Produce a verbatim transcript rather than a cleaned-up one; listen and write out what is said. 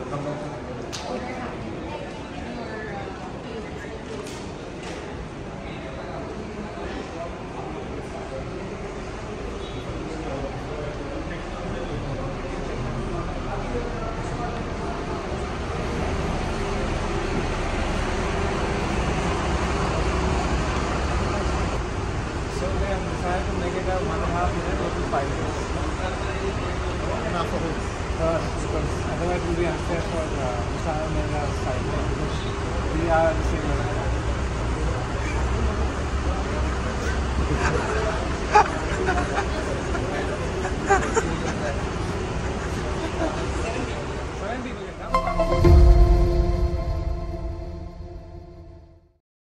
decided to make it a one and a half minute or five minutes. And after this? Uh, because otherwise it will be unfair for uh, Mr. Mega side because we are the same level.